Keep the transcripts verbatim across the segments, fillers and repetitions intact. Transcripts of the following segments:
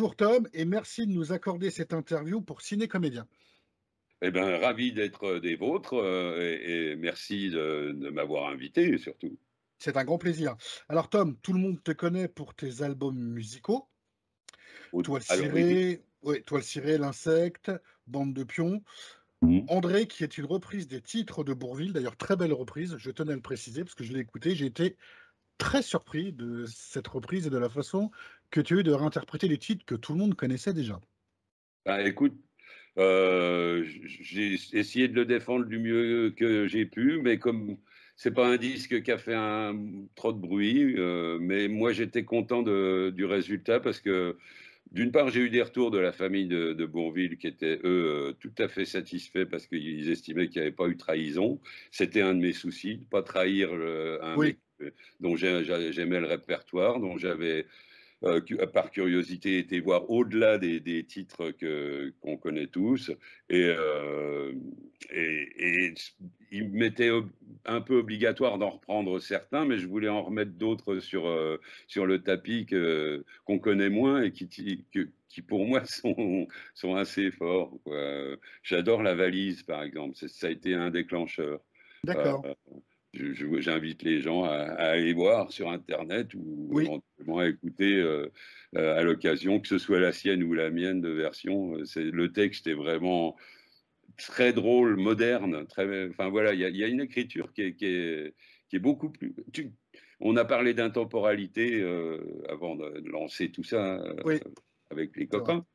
Bonjour Tom et merci de nous accorder cette interview pour Ciné Comédien. Eh ben, ravi d'être des vôtres euh, et, et merci de, de m'avoir invité surtout. C'est un grand plaisir. Alors Tom, tout le monde te connaît pour tes albums musicaux, Au- Toile Alors oui. cirée, ouais, Toile cirée, L'Insecte, Bande de pions. Mhm. André, qui est une reprise des titres de Bourvil, d'ailleurs très belle reprise, je tenais à le préciser parce que je l'ai écouté, j'ai été très surpris de cette reprise et de la façon que tu as eu de réinterpréter les titres que tout le monde connaissait déjà. Ben, écoute, euh, j'ai essayé de le défendre du mieux que j'ai pu, mais comme c'est pas un disque qui a fait un, trop de bruit, euh, mais moi j'étais content de- du résultat parce que d'une part, j'ai eu des retours de la famille de, de Bourvil qui étaient, eux, euh, tout à fait satisfaits parce qu'ils estimaient qu'il n'y avait pas eu trahison. C'était un de mes soucis, de ne pas trahir euh, un Oui, mec euh, dont j'ai- j'ai- j'aimais le répertoire, dont j'avais, euh, cu- par curiosité, été voir au-delà des, des titres que, qu'on connaît tous. Et, euh, et, et il m'était ob- un peu obligatoire d'en reprendre certains, mais je voulais en remettre d'autres sur, euh, sur le tapis que, qu'on connaît moins et qui, qui, que- qui, pour moi, sont, sont assez forts, quoi. J'adore La Valise, par exemple. C'est- Ça a été un déclencheur. Euh, d'accord. je- je- J'invite les gens à, à aller voir sur Internet ou Oui, éventuellement à écouter euh, euh, à l'occasion, que ce soit la sienne ou la mienne de version. Euh, C'est, le texte est vraiment très drôle, moderne. Très, enfin voilà, il y a, il y a une écriture qui est, qui est, qui est beaucoup plus. Tu- on a parlé d'intemporalité euh, avant de, de lancer tout ça euh, oui, avec les c'est vrai. copains.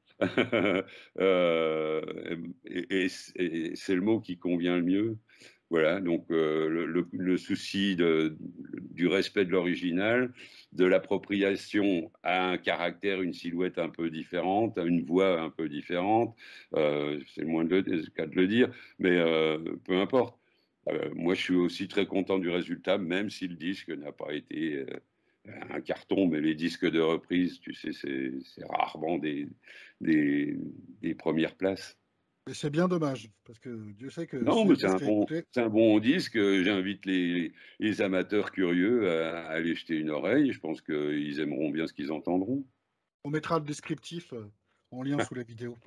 Euh, et et c'est c'est le mot qui convient le mieux. Voilà, donc euh, le, le- le souci de, du respect de l'original, de l'appropriation à un caractère, une silhouette un peu différente, à une voix un peu différente, euh, c'est le moins de le, cas de le dire, mais euh, peu importe. Euh, moi, je suis aussi très content du résultat, même si le disque n'a pas été euh, un carton, mais les disques de reprise, tu sais, c'est c'est rarement des, des, des premières places. Et c'est bien dommage, parce que Dieu sait que Non, c'est mais le c'est un disque à bon, écouter. c'est un bon disque. J'invite les, les amateurs curieux à, à aller jeter une oreille. Je pense qu'ils aimeront bien ce qu'ils entendront. On mettra le descriptif euh, en lien sous la vidéo.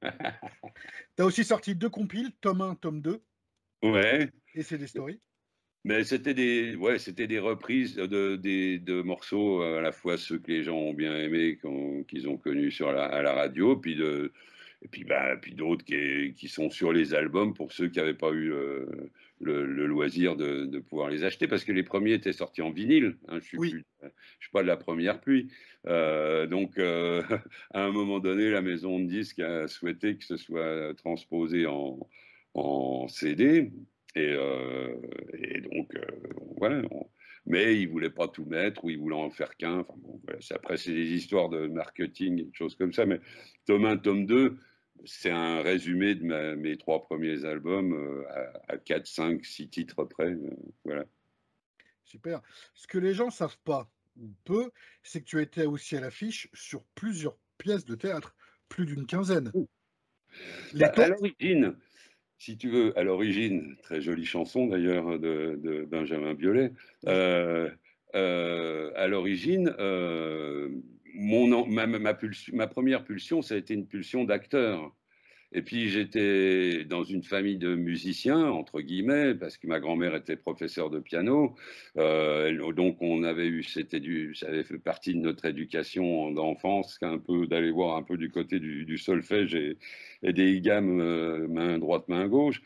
Tu as aussi sorti deux compiles, tome un, tome deux, Ouais, et c'est des stories. mais c'était des, ouais, c'était des reprises de, des, de morceaux, euh, à la fois ceux que les gens ont bien aimés, qu'on- qu'ils ont connus sur la, à la radio, puis de, et puis, bah, puis d'autres qui, qui sont sur les albums pour ceux qui n'avaient pas eu euh, le, le loisir de, de pouvoir les acheter, parce que les premiers étaient sortis en vinyle. Hein, je suis Oui, plus, je suis pas de la première pluie. Euh, donc, euh, à un moment donné, la maison de disques a souhaité que ce soit transposé en, en C D. Et, euh, et donc, euh, voilà. On- mais ils voulaient pas tout mettre ou ils voulaient en faire qu'un. Enfin, bon, voilà. C'est- Après, c'est des histoires de marketing et de choses comme ça. Mais tome un, tome deux, c'est un résumé de ma- mes trois premiers albums euh, à, à quatre, cinq, six titres près. Euh, voilà. super. Ce que les gens savent pas, ou peu, c'est que tu étais aussi à l'affiche sur plusieurs pièces de théâtre, plus d'une quinzaine. Bah, Les à taupes, l'origine, si tu veux, à l'origine, très jolie chanson d'ailleurs de, de Benjamin Biolay. oui, Euh, euh, à l'origine, euh, mon, en- ma, ma, pulsion- ma première pulsion, ça a été une pulsion d'acteur. Et puis j'étais dans une famille de musiciens, entre guillemets, parce que ma grand-mère était professeure de piano. Euh, elle- donc on avait eu, c'était du, ça avait fait partie de notre éducation d'enfance, un peu d'aller voir un peu du côté du, du solfège et, et des gammes euh, main droite, main gauche.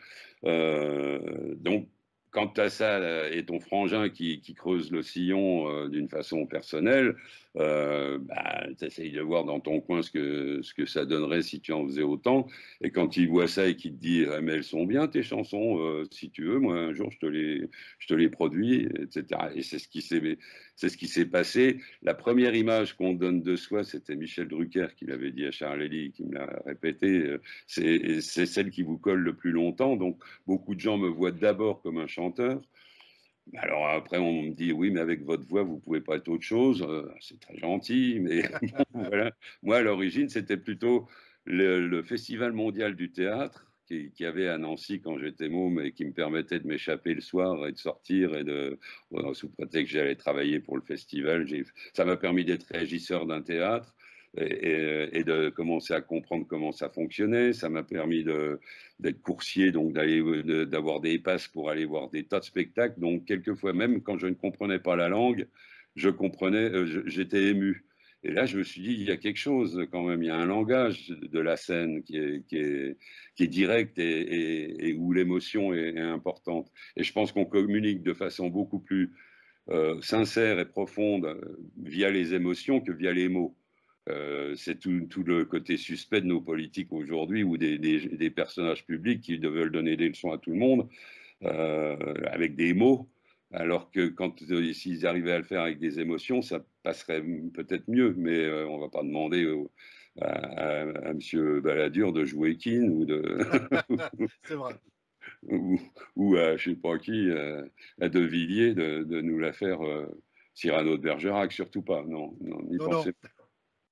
Euh, donc quant à ça, euh, et ton frangin qui, qui creuse le sillon euh, d'une façon personnelle, euh, bah, tu essayes de voir dans ton coin ce que, ce que ça donnerait si tu en faisais autant. Et quand il voit ça et qu'il te dit, ah, mais elles sont bien tes chansons, euh, si tu veux, moi un jour je te les, je te les produis, et cetera. Et c'est ce qui s'est, c'est ce qui s'est passé. La première image qu'on donne de soi, c'était Michel Drucker qui l'avait dit à Charles Elie, qui me l'a répété. euh, C'est, c'est celle qui vous colle le plus longtemps. Donc beaucoup de gens me voient d'abord comme un chanteur. Alors après, on me dit, oui, mais avec votre voix, vous pouvez pas être autre chose. Euh, c'est très gentil, mais bon, voilà. Moi, à l'origine, c'était plutôt le, le Festival mondial du théâtre qui, qui avait à Nancy quand j'étais môme et qui me permettait de m'échapper le soir et de sortir et de, bon, sous prétexte que j'allais travailler pour le festival. J'ai- Ça m'a permis d'être régisseur d'un théâtre. et, et de commencer à comprendre comment ça fonctionnait. Ça m'a permis d'être coursier, donc d'avoir des passes pour aller voir des tas de spectacles. Donc, quelquefois, même quand je ne comprenais pas la langue, je comprenais, euh, j'étais ému. Et là, je me suis dit, il y a quelque chose quand même, il y a un langage de la scène qui est, qui est, qui est direct et, et, et où l'émotion est, est importante. Et je pense qu'on communique de façon beaucoup plus euh, sincère et profonde euh, via les émotions que via les mots. Euh, c'est tout, tout le côté suspect de nos politiques aujourd'hui ou des, des, des, personnages publics qui veulent donner des leçons à tout le monde euh, avec des mots, alors que quand euh, s'ils arrivaient à le faire avec des émotions, ça passerait peut-être mieux, mais euh, on ne va pas demander au, à, à, à M. Balladur de jouer Keane ou de... C'est vrai. ou, ou à je ne sais pas qui, euh, à De Villiers de, de nous la faire euh, Cyrano de Bergerac, surtout pas, non, non n'y Non, non. pensez pas.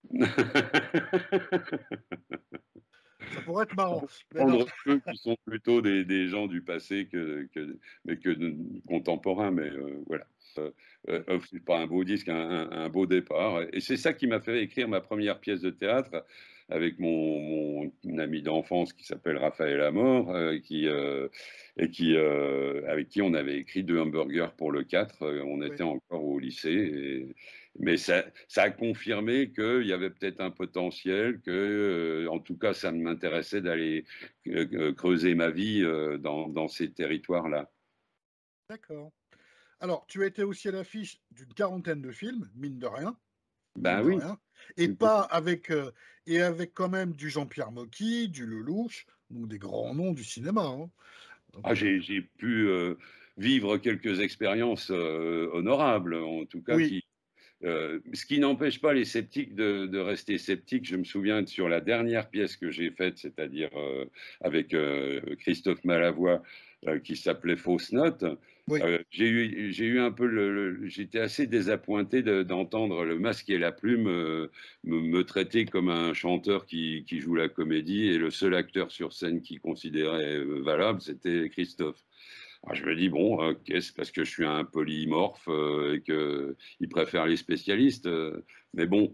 Ça pourrait être marrant. Mais non. Prendre ceux qui sont plutôt des, des gens du passé que, que, mais que de, contemporains, mais euh, voilà. Euh, euh, c'est pas un beau disque, un, un, un beau départ. Et c'est ça qui m'a fait écrire ma première pièce de théâtre avec mon, mon ami d'enfance qui s'appelle Raphaël Amor, euh, qui, euh, et qui, euh, avec qui on avait écrit deux hamburgers pour le quatre. On Oui. était encore au lycée. Et, mais ça, ça a confirmé qu'il y avait peut-être un potentiel, que, euh, en tout cas, ça m'intéressait d'aller euh, creuser ma vie euh, dans, dans ces territoires-là. D'accord. Alors, tu as été aussi à l'affiche d'une quarantaine de films, mine de rien, mine Ben de oui, rien, et pas avec, euh, et avec quand même du Jean-Pierre Mocky, du Lelouch, donc des grands noms du cinéma. Hein. ah, Donc, euh, j'ai, j'ai pu euh, vivre quelques expériences euh, honorables, en tout cas, oui, qui, Euh, ce qui n'empêche pas les sceptiques de, de, rester sceptiques. Je me souviens de, sur la dernière pièce que j'ai faite, c'est-à-dire euh, avec euh, Christophe Malavoie, euh, qui s'appelait Fausse Note. oui. Euh, j'ai eu, j'ai eu un peu le, le j'étais assez désappointé de, d'entendre le Masque et la Plume euh, me, me traiter comme un chanteur qui, qui joue la comédie et le seul acteur sur scène qui considérait euh, valable, c'était Christophe. Alors, je me dis, bon, euh, qu'est-ce parce que je suis un polymorphe euh, et qu'il préfère les spécialistes. Euh, mais bon,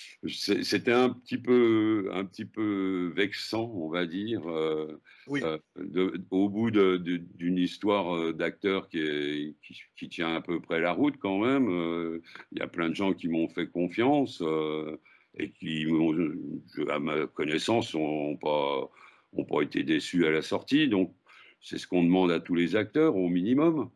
c'était un petit peu, un petit peu vexant, on va dire, euh, Oui, euh, de, au bout de, de, d'une histoire euh, d'acteur qui, est, qui, qui, tient à peu près la route quand même. Euh, il y a plein de gens qui m'ont fait confiance euh, et qui, je, à ma connaissance, n'ont pas, ont pas été déçus à la sortie. Donc, c'est ce qu'on demande à tous les acteurs, au minimum.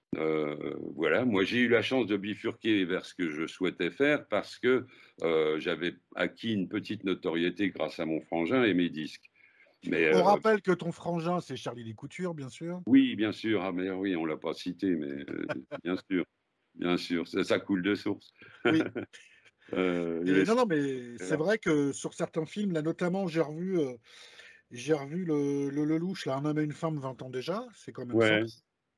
Euh, voilà, moi j'ai eu la chance de bifurquer vers ce que je souhaitais faire parce que euh, j'avais acquis une petite notoriété grâce à mon frangin et mes disques. Mais on euh, rappelle que ton frangin, c'est Charlie Lécouture, bien sûr. oui, bien sûr, ah, mais oui, on l'a pas cité, mais euh, bien sûr, bien sûr, ça, ça coule de source. Oui. euh, il Et est... non, non, mais c'est vrai que sur certains films, là notamment, j'ai revu, euh, j'ai revu le, le Lelouch, là, Un homme et une femme, vingt ans déjà. C'est quand même sympa. Ouais,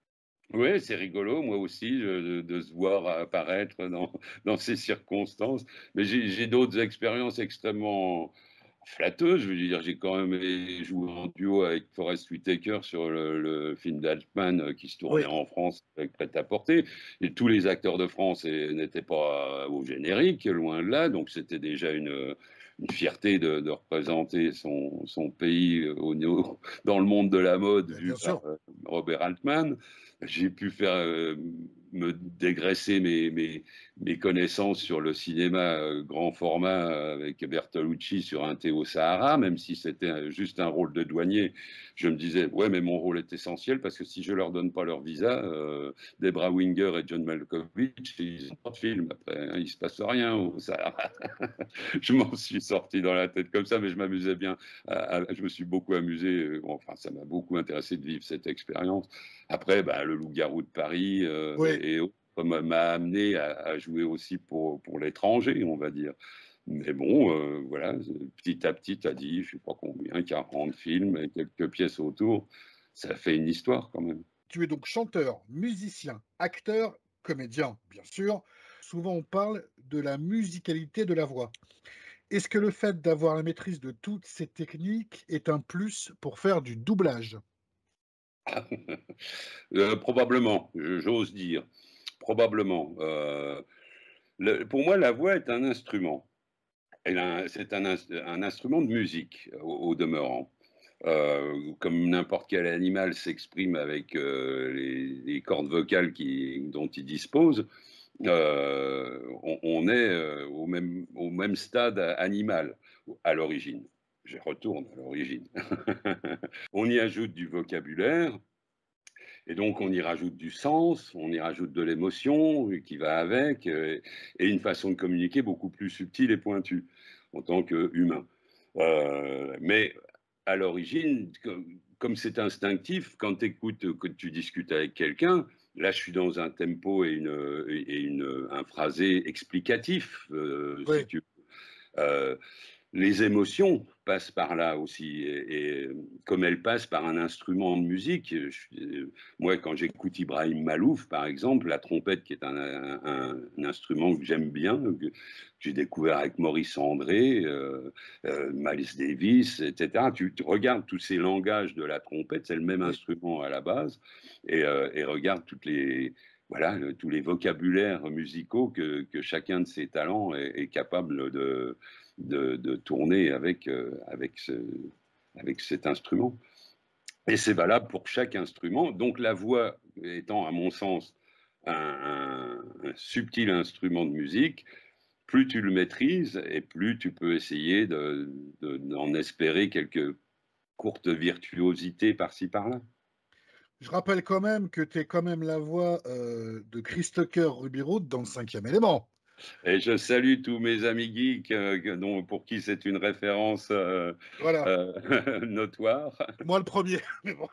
ouais, c'est rigolo, moi aussi, de, de se voir apparaître dans, dans ces circonstances. Mais j'ai j'ai d'autres expériences extrêmement flatteuse. Je veux dire, j'ai quand même joué en duo avec Forest Whitaker sur le, le film d'Altman euh, qui se tournait Oui, en France avec Prêt-à-porter. Et tous les acteurs de France eh, n'étaient pas au générique, loin de là. Donc c'était déjà une, une fierté de, de représenter son, son pays au, au- dans le monde de la mode ben, vu bien par sûr. euh, Robert Altman. J'ai pu faire euh, me dégraisser mes, mes, mes connaissances sur le cinéma euh, grand format euh, avec Bertolucci sur un thé au Sahara, même si c'était un- juste un rôle de douanier, je me disais, ouais, mais mon rôle est essentiel parce que si je leur donne pas leur visa, euh, Debra Winger et John Malkovich, ils n'ont pas de film après, hein, il se passe rien au Sahara. Je m'en suis sorti dans la tête comme ça, mais je m'amusais bien. À- à- je me suis beaucoup amusé, euh, bon, enfin, ça m'a beaucoup intéressé de vivre cette expérience. Après, bah, le Loup-garou de Paris euh, Oui. et autres m'a m'a amené à, à jouer aussi pour, pour l'étranger, on va dire. Mais bon, euh, voilà, petit à petit, tu as dit, je ne sais pas combien, quarante films et quelques pièces autour. Ça fait une histoire quand même. Tu es donc chanteur, musicien, acteur, comédien, bien sûr. Souvent, on parle de la musicalité de la voix. Est-ce que le fait d'avoir la maîtrise de toutes ces techniques est un plus pour faire du doublage? Euh, probablement, j'ose dire. Probablement. Euh, le- pour moi, la voix est un instrument. C'est un, un instrument de musique, au, au demeurant. Euh, comme n'importe quel animal s'exprime avec euh, les, les cordes vocales qui, dont il dispose, euh, on, on, est euh, au, même, au même stade animal à l'origine. Je retourne à l'origine. On y ajoute du vocabulaire, et donc on y rajoute du sens, on y rajoute de l'émotion qui va avec, euh, et une façon de communiquer beaucoup plus subtile et pointue en tant qu'humain. Euh, mais à l'origine, comme c'est instinctif, quand tu écoutes, quand tu discutes avec quelqu'un, là je suis dans un tempo et, une, et une, un phrasé explicatif, euh, Oui. si tu veux. Euh, les émotions passent par là aussi, et, et comme elles passent par un instrument de musique, je, moi quand j'écoute Ibrahim Malouf par exemple, la trompette qui est un, un, un instrument que j'aime bien, que j'ai découvert avec Maurice André, euh, euh, Miles Davis, et cetera. Tu, tu regardes tous ces langages de la trompette, c'est le même oui. instrument à la base, et, euh, et regarde toutes les voilà, le, tous les vocabulaires musicaux que, que chacun de ces talents est, est capable de, de, de tourner avec, euh, avec, ce, avec cet instrument. Et c'est valable pour chaque instrument. Donc la voix étant, à mon sens, un, un, un subtil instrument de musique, plus tu le maîtrises et plus tu peux essayer de, de, d'en espérer quelques courtes virtuosités par-ci par-là. Je rappelle quand même que tu es quand même la voix euh, de Chris Tucker Ruby Road dans le cinquième élément. Et je salue tous mes amis geeks euh, dont, pour qui c'est une référence euh, voilà. euh, notoire. Moi le premier, mais bon.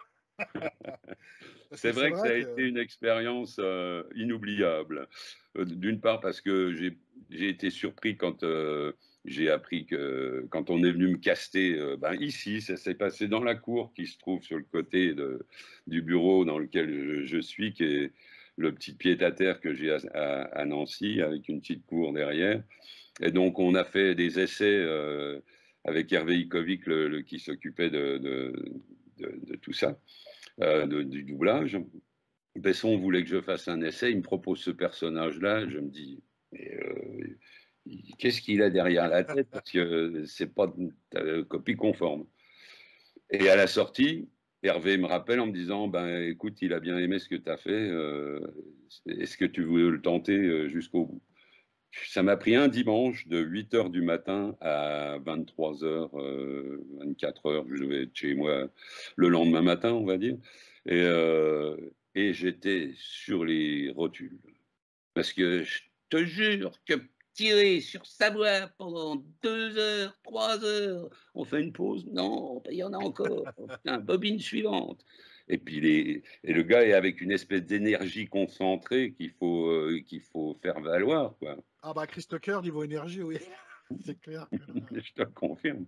C'est vrai, vrai que ça a que... été une expérience euh, inoubliable. Euh, D'une part parce que j'ai été surpris quand euh, j'ai appris que quand on est venu me caster, euh, ben ici, ça s'est passé dans la cour qui se trouve sur le côté de, du bureau dans lequel je, je suis, qui est le petit pied-à-terre que j'ai à, à, à Nancy, avec une petite cour derrière. Et donc, on a fait des essais euh, avec Hervé Ikovic, le, le, qui s'occupait de, de, de, de tout ça. Euh, de, du doublage. Besson voulait que je fasse un essai, il me propose ce personnage-là, je me dis, euh, qu'est-ce qu'il a derrière la tête, parce que c'est pas une copie conforme. Et à la sortie, Hervé me rappelle en me disant, ben écoute, il a bien aimé ce que tu as fait, euh, est-ce que tu veux le tenter jusqu'au bout? Ça m'a pris un dimanche de huit heures du matin à vingt-trois heures, euh, vingt-quatre heures, je devais être chez moi le lendemain matin, on va dire. Et, euh, et j'étais sur les rotules. Parce que je te jure que tirer sur sa voix pendant deux heures, trois heures, on fait une pause, non, il y en a encore, putain, bobine suivante. Et puis les, et le gars est avec une espèce d'énergie concentrée qu'il faut, euh, qu'il faut faire valoir, quoi. Ah bah Chris Tucker, niveau énergie, oui, c'est clair. Que... Je te confirme.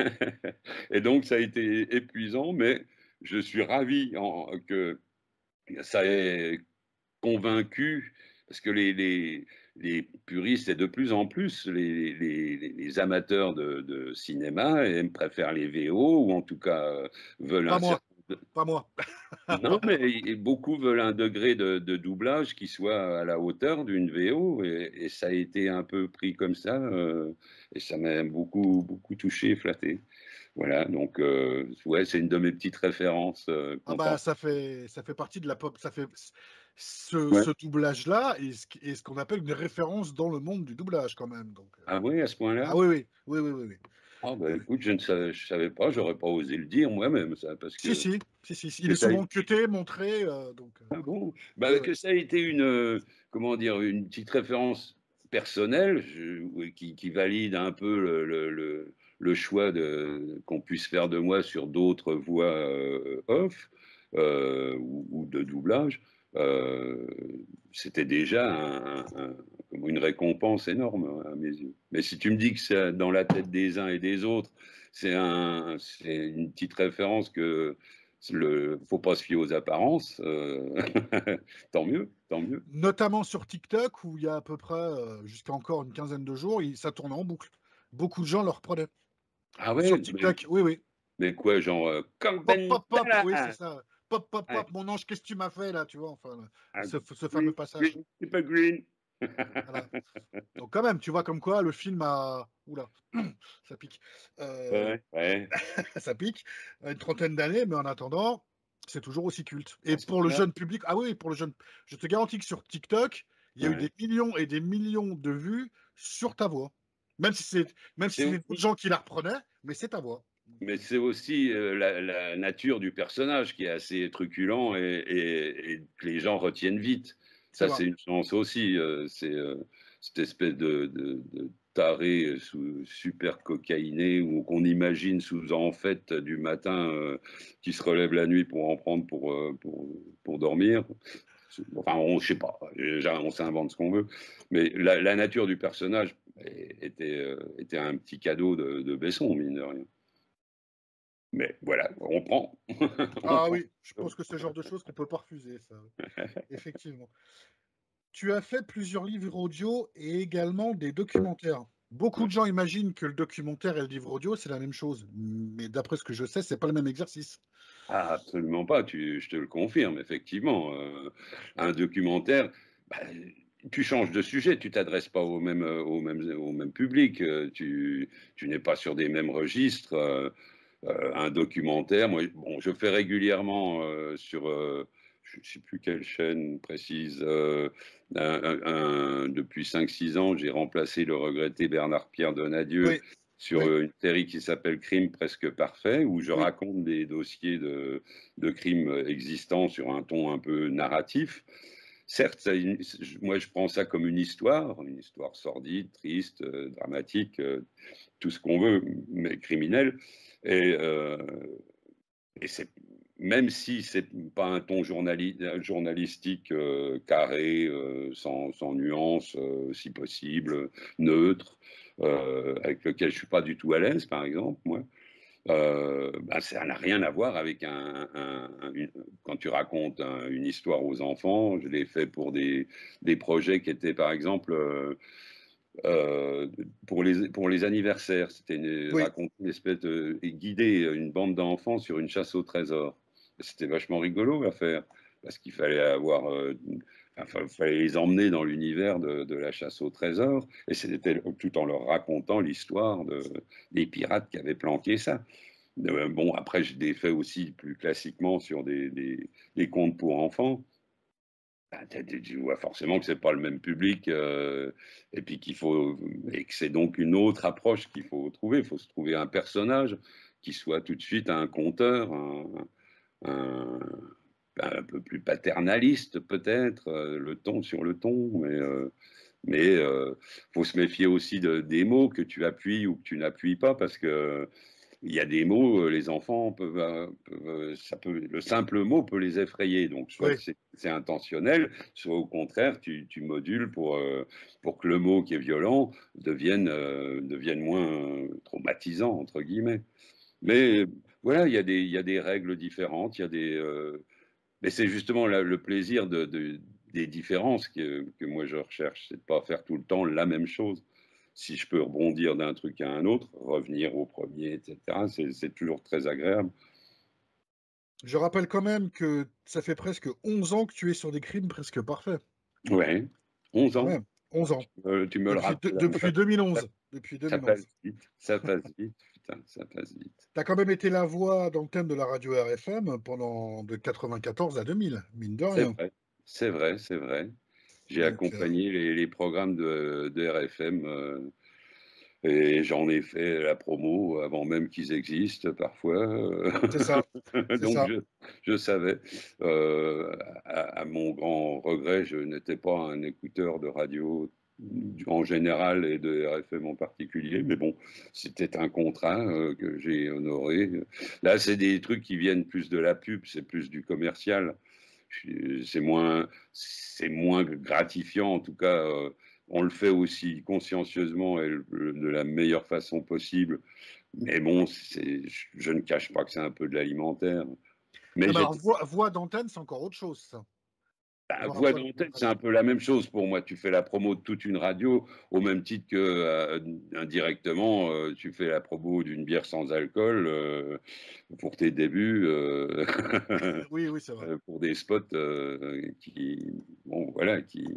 Et donc ça a été épuisant, mais je suis ravi en, que ça ait convaincu, parce que les, les, les puristes et de plus en plus les, les, les amateurs de, de cinéma aiment, préfèrent les V O, ou en tout cas veulent Pas un moi. certain... Pas moi. Non, mais beaucoup veulent un degré de, de doublage qui soit à la hauteur d'une V O, et, et ça a été un peu pris comme ça, euh, et ça m'a beaucoup, beaucoup touché, flatté. Voilà, donc euh, ouais, c'est une de mes petites références. Euh, ah bah ça fait, ça fait partie de la pop, ça fait ce, ouais. ce doublage-là est ce, est ce qu'on appelle une référence dans le monde du doublage quand même. Donc, ah oui, à ce point-là? Ah oui, oui, oui, oui, oui. oui. Ah bah écoute, je ne savais, je savais pas, j'aurais pas osé le dire moi-même, ça, parce que... Si, si, si, si. Il que est souvent été... cuté, montré, euh, donc... Ah bon? Bah, ouais, que ouais. ça a été une, euh, comment dire, une petite référence personnelle je, qui, qui valide un peu le, le, le, le choix qu'on puisse faire de moi sur d'autres voix euh, off euh, ou, ou de doublage. Euh, C'était déjà un, un, une récompense énorme à mes yeux. Mais si tu me dis que c'est dans la tête des uns et des autres, c'est un, une petite référence que il ne faut pas se fier aux apparences, euh, tant mieux, tant mieux. Notamment sur TikTok, où il y a à peu près, euh, jusqu'à encore une quinzaine de jours, il, ça tourne en boucle. Beaucoup de gens le reprenaient. Ah ouais, Sur TikTok, mais, oui, oui. mais quoi, genre, euh, Pop, pop, pop, oui, c'est Cambendala. ça. Pop, pop, Ouais. pop, mon ange, qu'est-ce que tu m'as fait là, tu vois, enfin, Ah, ce, ce fameux green, passage. green, super green. Voilà. Donc quand même, tu vois comme quoi le film a oula, ça pique, heu, Ouais, ouais. ça pique, a une trentaine d'années, mais en attendant, c'est toujours aussi culte et Ah, c'est pour le clair. jeune public ah oui, pour le jeune je te garantis que sur TikTok, il y a eu Ouais. des millions et des millions de vues sur ta voix. Même si c'est même si C'est c'était d'autres aussi gens qui la reprenaient, mais c'est ta voix. mais c'est aussi, heu, la la nature du personnage qui est assez truculent et et et que les gens retiennent vite. C'est Ça, vrai. c'est une chance aussi, heu, c'est, heu, cette espèce de de de taré, heu, sous super cocaïné ou qu'on imagine sous en fait du matin, heu, qui se relève la nuit pour en prendre pour, heu, pour, pour dormir. C'est enfin, on je sais pas, déjà on s'invente ce qu'on veut, mais la la nature du personnage é était, heu, était un petit cadeau de de Besson, mine de rien. Mais voilà, on prend. On Ah prend. oui, je pense que c'est le genre de choses qu'on peut pas refuser ça, effectivement. Tu as fait plusieurs livres audio et également des documentaires. Beaucoup Ouais. de gens imaginent que le documentaire et le livre audio, c'est la même chose, mais d'après ce que je sais, c'est pas le même exercice. Ah, absolument pas, tu je te le confirme, effectivement, heu, un documentaire, bah, tu changes de sujet, tu t'adresses pas au même, heu, au même au même public, heu, tu tu n'es pas sur des mêmes registres, heu heu, un documentaire, moi, bon, je fais régulièrement, heu, sur, heu, je ne sais plus quelle chaîne précise, heu, un un un depuis cinq six ans, j'ai remplacé le regretté Bernard-Pierre Donadieu Oui, sur, oui, heu, une série qui s'appelle Crime presque parfait, où je oui, raconte des dossiers de de crimes existants sur un ton un peu narratif. Certes, ça une moi je prends ça comme une histoire, une histoire sordide, triste, heu, dramatique, heu, tout ce qu'on veut, mais criminelle et heu et c'est même si c'est pas un ton journali journalistique, heu, carré, heu, sans sans nuance, heu, si possible, neutre, heu, avec lequel je suis pas du tout à l'aise, par exemple, moi. Heu, bah, ça n'a rien à voir avec un un un une quand tu racontes un une histoire aux enfants. Je l'ai fait pour des des projets qui étaient, par exemple, heu heu, pour les pour les anniversaires. C'était une oui. raconter une espèce de et guider une bande d'enfants sur une chasse au trésor. C'était vachement rigolo à faire parce qu'il fallait avoir, heu, enfin, il fallait les emmener dans l'univers de de la chasse au trésor et c'était tout en leur racontant l'histoire de des pirates qui avaient planqué ça. Heu, bon, après, je l'ai fait aussi plus classiquement sur des des des contes pour enfants. Bah, tu tu tu vois forcément que c'est pas le même public, heu et puis qu'il faut et que c'est donc une autre approche qu'il faut trouver. Il faut se trouver un personnage qui soit tout de suite un conteur, un un un peu plus paternaliste peut-être, heu, le ton sur le ton, mais heu mais heu, faut se méfier aussi de des mots que tu appuies ou que tu n'appuies pas parce que il y a des mots, heu, les enfants peuvent, heu, peuvent, heu, ça peut le simple mot peut les effrayer, donc soit Oui, c'est c'est intentionnel, soit au contraire tu tu modules pour, heu, pour que le mot qui est violent devienne, heu, devienne moins euh, «traumatisant» entre guillemets. Mais voilà, il y a des il y a des règles différentes, il y a des, heu mais c'est justement la le plaisir de de des différences que que moi je recherche, c'est de pas faire tout le temps la même chose. Si je peux rebondir d'un truc à un autre, revenir au premier, et cetera, c'est c'est toujours très agréable. je rappelle quand même que ça fait presque onze ans que tu es sur des crimes presque parfaits, Ouais, onze quand ans. même, onze ans. Tu me tu me le Depuis de rappelles à depuis chaque fois. deux mille onze, depuis Ça passe deux mille onze. vite, ça passe vite, putain, ça passe vite. Tu as quand même été la voix dans le thème de la radio R F M pendant de quatre-vingt-quatorze à deux mille, mine de C'est rien. vrai, c'est vrai, c'est vrai. J'ai Donc heu, accompagné les les programmes de de R F M, heu et j'en ai fait la promo avant même qu'ils existent parfois, heu, c'est ça, c'est donc ça. je je savais. Heu, à à mon grand regret, je n'étais pas un écouteur de radio du en général et de R F M en particulier, mais bon, c'était un contrat, heu, que j'ai honoré. Là, c'est des trucs qui viennent plus de la pub, c'est plus du commercial. Je c'est moins c'est moins gratifiant en tout cas, heu, on le fait aussi consciencieusement et le le de la meilleure façon possible. Mais bon, c'est je je ne cache pas que c'est un peu de l'alimentaire. Non Mais mais alors j'étais voix voix d'antenne, c'est encore autre chose ça. bah, Avoir voix voix d'antenne, d'antenne c'est radio. un peu la même chose pour moi. Tu fais la promo de toute une radio au même titre que, heu, indirectement, heu, tu fais la promo d'une bière sans alcool, heu, pour tes débuts, heu, Oui, oui, c'est vrai. heu, pour des spots, heu, qui bon voilà, qui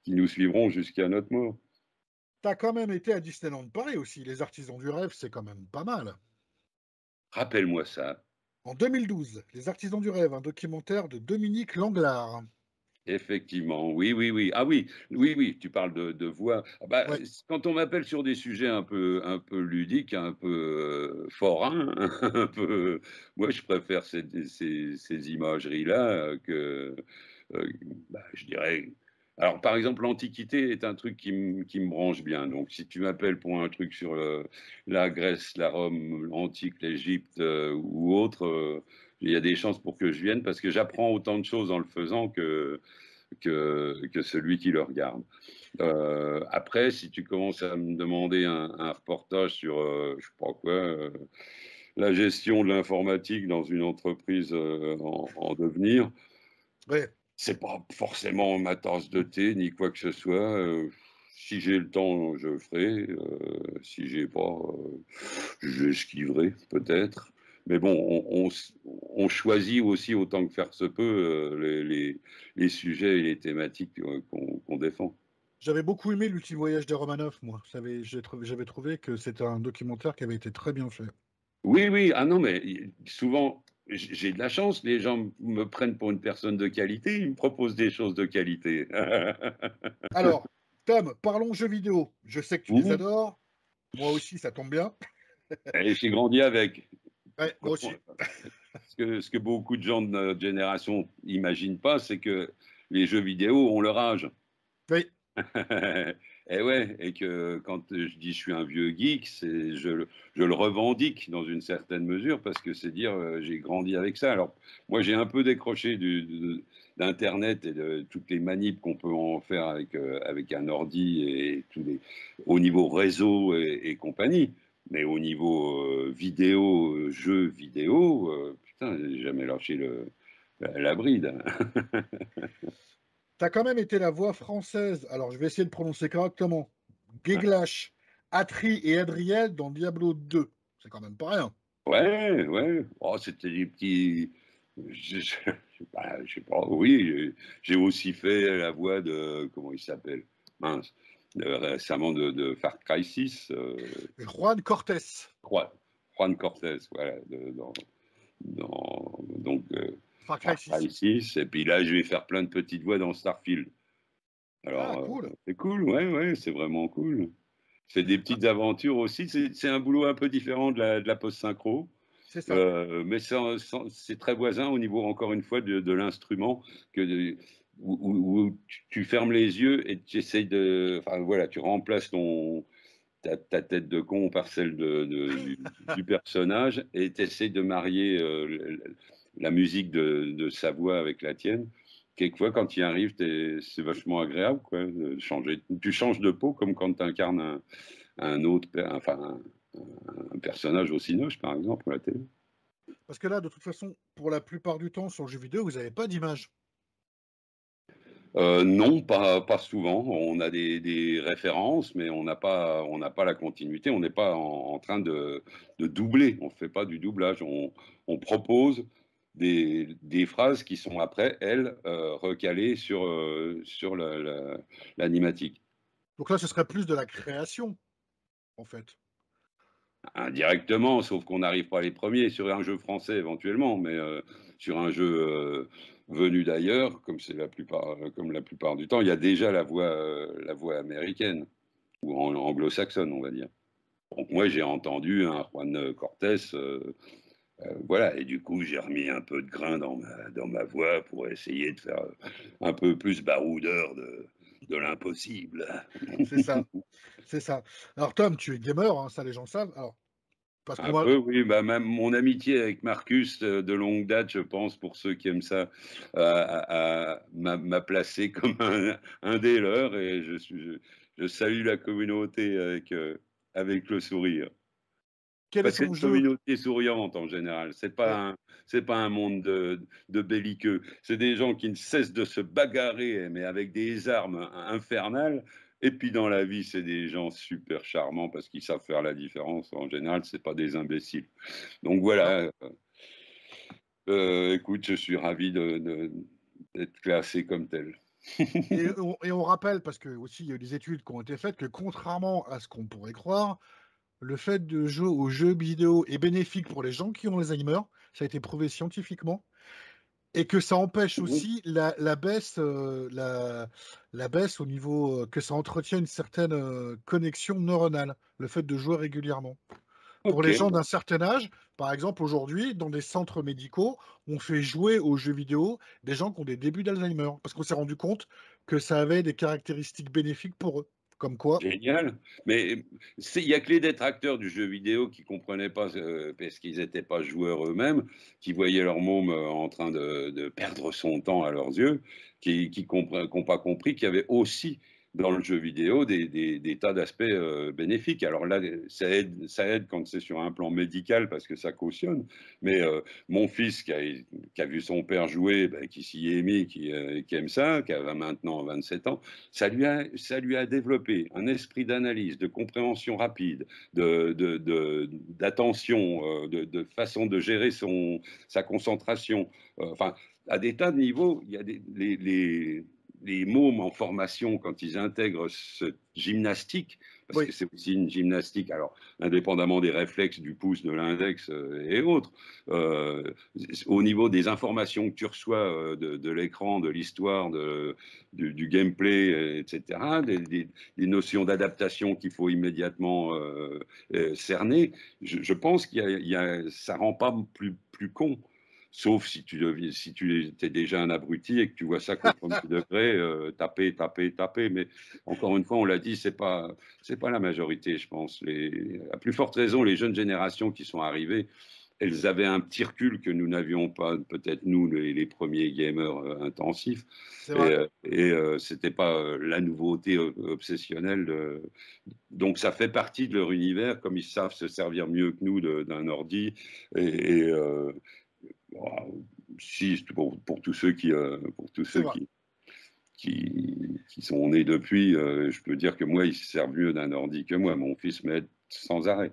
qui nous suivront jusqu'à notre mort. Tu as quand même été à Disneyland Paris aussi. Les Artisans du rêve, c'est quand même pas mal. Rappelle-moi ça. En deux mille douze, Les Artisans du rêve, un documentaire de Dominique Langlard. Effectivement, oui, oui, oui. Ah oui, oui, oui, tu parles de de voix. Ah bah, Ouais, c quand on m'appelle sur des sujets un peu un peu ludiques, un peu, heu, forains, un peu moi je préfère ces ces ces imageries-là, heu, que, heu, bah, je dirais alors par exemple l'Antiquité est un truc qui me qui me branche bien, donc si tu m'appelles pour un truc sur, heu, la Grèce, la Rome antique, l'Égypte, heu, ou autre, heu, il y a des chances pour que je vienne parce que j'apprends autant de choses en le faisant que que, que celui qui le regarde. Euh, après, si tu commences à me demander un, un reportage sur, euh, je sais pas quoi, euh, la gestion de l'informatique dans une entreprise euh, en, en devenir, ouais. c'est pas forcément ma tasse de thé ni quoi que ce soit. Euh, si j'ai le temps, je le ferai. Euh, si j'ai pas, euh, j'esquiverai peut-être. Mais bon, on, on, on choisit aussi autant que faire se peut euh, les, les, les sujets et les thématiques euh, qu'on qu'on défend. J'avais beaucoup aimé L'Ultime Voyage des Romanov, moi. J'avais j'ai trouvé j'avais trouvé que c'était un documentaire qui avait été très bien fait. Oui, oui, ah non, mais souvent, j'ai de la chance, les gens me prennent pour une personne de qualité, ils me proposent des choses de qualité. Alors, Tom, parlons jeux vidéo. Je sais que tu les Mhm. adores. Moi aussi, ça tombe bien. Et j'ai grandi avec. Ouais, moi aussi. Ce que, ce que beaucoup de gens de notre génération n'imaginent pas, c'est que les jeux vidéo ont leur âge. Oui, Et ouais, et que quand je dis je suis un vieux geek, c'est je, le- je le revendique dans une certaine mesure parce que c'est dire euh, j'ai grandi avec ça. Alors moi j'ai un peu décroché du, de- d'Internet et de toutes les manips qu'on peut en faire avec euh, avec un ordi et tous les au niveau réseau et, et compagnie. Mais au niveau euh, vidéo, euh, jeux vidéo, euh, putain, j'ai jamais lâché le, la, la bride. tu as quand même été la voix française. Alors, je vais essayer de prononcer correctement. Geglash, Atri et Adriel dans Diablo deux. C'est quand même pas rien. Ouais, ouais. Oh, c'était des petits. Je, je, je sais pas, je sais pas. Oui, j'ai j'ai aussi fait la voix de. Comment il s'appelle? Mince. De- récemment de, de Far Cry six. Euh, Juan Cortés. Juan, Juan Cortés, voilà. de- dans, dans- donc, euh, Far Cry Far six. Cry six. Et puis là, je vais faire plein de petites voix dans Starfield. Ah, Alors, euh, cool. c'est cool, ouais, ouais, c'est vraiment cool. C'est des Ah, petites aventures aussi. C'est c'est un boulot un peu différent de la, de la post-synchro. c'est ça. Euh, mais sans- sans- c'est très voisin au niveau, encore une fois, de, de l'instrument, que de- où, où- où tu, tu fermes les yeux et tu essayes de. Enfin, voilà, tu remplaces ton, ta, ta tête de con par celle de, de- du, du personnage et tu essayes de marier euh, le- la musique de, de sa voix avec la tienne. Quelquefois, quand tu y arrives, t'es- c'est vachement agréable, quoi, de changer. Tu changes de peau comme quand tu incarnes un, un autre, per- enfin, un, un personnage au cinoche, par exemple, à la télé. Parce que là, de toute façon, pour la plupart du temps, sur le jeu vidéo, vous n'avez pas d'image. Euh, non, pas, pas souvent. On a des, des références, mais on n'a pas, on n'a pas la continuité. On n'est pas en, en train de, de doubler. On ne fait pas du doublage. On, on propose des, des phrases qui sont après, elles, euh, recalées sur, euh, sur la- la- l'animatique. Donc là, ce serait plus de la création, en fait. Indirectement, sauf qu'on n'arrive pas les premiers sur un jeu français éventuellement, mais euh, sur un jeu euh, venu d'ailleurs, comme c'est la plupart, comme la plupart du temps, il y a déjà la voix, euh, la voix américaine ou en- anglo-saxonne, on va dire. Donc moi, j'ai entendu un Juan Cortés, euh, euh, voilà, et du coup, j'ai remis un peu de grain dans ma, dans ma voix pour essayer de faire un peu plus baroudeur de, de l'impossible. C'est ça. C'est ça. Alors, Tom, tu es gamer, hein, ça, les gens le savent. Alors, parce que Un moi, peu, oui. Bah, même mon amitié avec Marcus, euh, de longue date, je pense, pour ceux qui aiment ça, euh, a- a- m'a m'a placé comme un, un des leurs et je, suis- je, je salue la communauté avec, euh, avec le sourire. quel est Parce que c'est ton une jeu? communauté souriante en général. C'est Ouais. pas un, c'est pas un monde de, de belliqueux. C'est des gens qui ne cessent de se bagarrer, mais avec des armes infernales. Et puis dans la vie, c'est des gens super charmants parce qu'ils savent faire la différence. En général, c'est pas des imbéciles. Donc Alors, voilà, euh, écoute, je suis ravi de, de- d'être classé comme tel. Et on et on rappelle, parce que aussi il y a eu des études qui ont été faites, que contrairement à ce qu'on pourrait croire, le fait de jouer aux jeux vidéo est bénéfique pour les gens qui ont Alzheimer. Ça a été prouvé scientifiquement et que ça empêche Oui, aussi la la baisse, heu, la la baisse au niveau, heu, que ça entretient une certaine, heu, connexion neuronale, le fait de jouer régulièrement. Pour les gens OK. d'un certain âge, par exemple, aujourd'hui, dans des centres médicaux, on fait jouer aux jeux vidéo des gens qui ont des débuts d'Alzheimer, parce qu'on s'est rendu compte que ça avait des caractéristiques bénéfiques pour eux. Comme quoi Génial, mais c'est il y a que les détracteurs du jeu vidéo qui comprenaient pas, heu, parce qu'ils étaient pas joueurs eux-mêmes, qui voyaient leur môme, heu, en train de de perdre son temps à leurs yeux, qui qui comprennent qui ont pas compris qu'il y avait aussi dans le jeu vidéo des des des tas d'aspects, heu, bénéfiques. Alors là, ça aide ça aide quand c'est sur un plan médical parce que ça cautionne, mais heu, mon fils qui a qui a vu son père jouer, bah, qui s'y est mis, qui, heu, qui aime ça, qui a maintenant vingt-sept ans, ça lui a, ça lui a développé un esprit d'analyse, de compréhension rapide, de, de, de- d'attention, euh, de, de façon de gérer son, sa concentration. Euh, enfin, à des tas de niveaux, il y a des, les, les, les mômes en formation, quand ils intègrent ce gymnastique, parce oui, que c'est aussi une gymnastique, alors indépendamment des réflexes du pouce, de l'index euh, et autres, euh, au niveau des informations que tu reçois euh, de, de l'écran, de l'histoire, de, du, du gameplay, euh, et cetera, des, des, des notions d'adaptation qu'il faut immédiatement euh, euh, cerner, je, je pense qu'il y a, il y a, ça rend pas plus, plus con. Sauf si tu, deviens, si tu es déjà un abruti et que tu vois ça qu'au premier degré, euh, taper, taper, taper. Mais encore une fois, on l'a dit, c'est pas, c'est pas la majorité, je pense. Les, à plus forte raison, les jeunes générations qui sont arrivées, elles avaient un petit recul que nous n'avions pas, peut-être nous, les, les premiers gamers euh, intensifs. c'est Et, vrai. euh, et euh, c'était pas euh, la nouveauté euh, obsessionnelle. De... Donc ça fait partie de leur univers, comme ils savent se servir mieux que nous de- d'un ordi. Et, et euh, bon, si, pour, pour tous ceux qui, euh, pour tous C'est ceux vrai. qui, qui, qui sont nés depuis, euh, je peux dire que moi, ils se servent mieux d'un ordi que moi. Mon fils m'aide sans arrêt.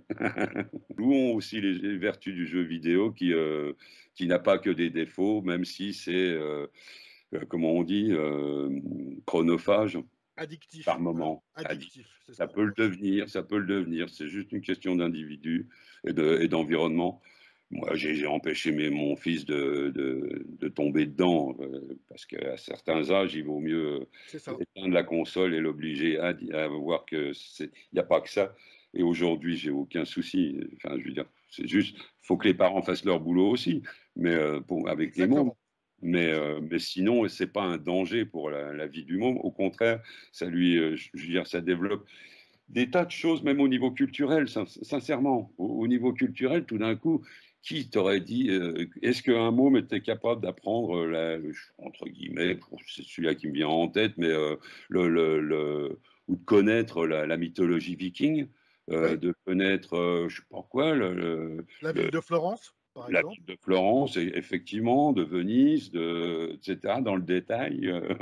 Louons aussi les vertus du jeu vidéo qui, euh, qui n'a pas que des défauts, même si c'est, euh, euh, comment on dit, euh, chronophage par Addictif, voilà. moment, addict. Addictif, c'est ce Ça qu'on peut le reproche. devenir, ça peut le devenir. C'est juste une question d'individu et de, et d'environnement. Moi, j'ai j'ai empêché mes- mon fils de, de, de tomber dedans euh, parce qu'à certains âges, il vaut mieux C'est euh, ça. éteindre la console et l'obliger à, à voir que c'est, il n'y a pas que ça. Et aujourd'hui, j'ai aucun souci. Enfin, je veux dire, c'est juste, faut que les parents fassent leur boulot aussi, mais euh, pour, avec les mômes. Exactement. Mais, C'est ça. euh, mais sinon, c'est pas un danger pour la, la vie du môme. Au contraire, ça lui, euh, je veux dire, ça développe des tas de choses, même au niveau culturel, sin- sincèrement. Au, au niveau culturel, tout d'un coup, qui t'aurait dit, euh, est-ce qu'un môme était capable d'apprendre, la, le- entre guillemets, c'est celui-là qui me vient en tête, mais euh, le, le, le- ou de connaître la, la mythologie viking, euh, Oui. de connaître, euh, je sais pas quoi, le, le- La ville le- de Florence, par la exemple. ville de Florence, et effectivement, de Venise, de, et cetera, dans le détail. euh,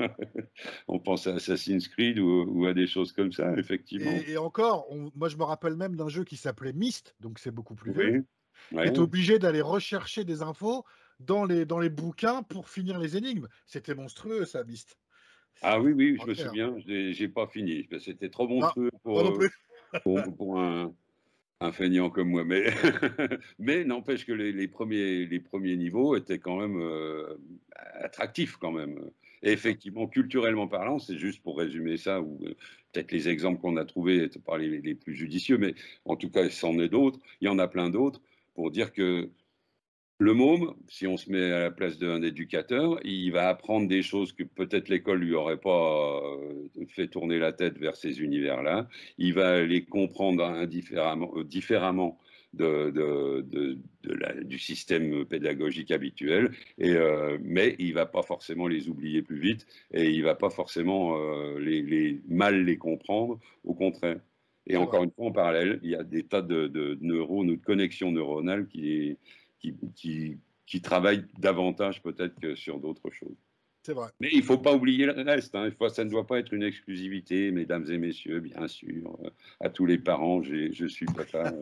on pense à Assassin's Creed ou, ou à des choses comme ça, effectivement. Et, et encore, on- moi je me rappelle même d'un jeu qui s'appelait Myst, donc c'est beaucoup plus vieux. Oui, Tu étais ouais. obligé d'aller rechercher des infos dans les, dans les bouquins pour finir les énigmes. C'était monstrueux, ça, Myst. Ah oui, oui, je me Extraordinaire. souviens, j'ai j'ai pas fini. C'était trop Non, monstrueux moi pour, non euh, plus. pour, pour un, un feignant comme moi. Mais, mais n'empêche que les, les premiers, les premiers niveaux étaient quand même euh, attractifs quand même. Et C'est ça. effectivement, culturellement parlant, c'est juste pour résumer ça, ou euh, peut-être les exemples qu'on a trouvés n'étaient pas les, les plus judicieux, mais en tout cas, il s'en est d'autres. Il y en a plein d'autres pour dire que le môme, si on se met à la place d'un éducateur, il va apprendre des choses que peut-être l'école lui aurait pas euh, fait tourner la tête vers ces univers-là. Il va les comprendre indifféremment, euh, différemment de, de- de- de la- du système pédagogique habituel, et, euh, mais il va pas forcément les oublier plus vite et il va pas forcément euh, les, les- mal les comprendre, au contraire. Et C'est vrai. encore une fois, en parallèle, il y a des tas de, de neurones ou de connexions neuronales qui, qui, qui, qui travaillent davantage peut-être que sur d'autres choses. C'est vrai. Mais il ne faut pas oublier le reste. Hein. Faut, ça ne doit pas être une exclusivité, mesdames et messieurs, bien sûr. Euh, à tous les parents, je suis papa.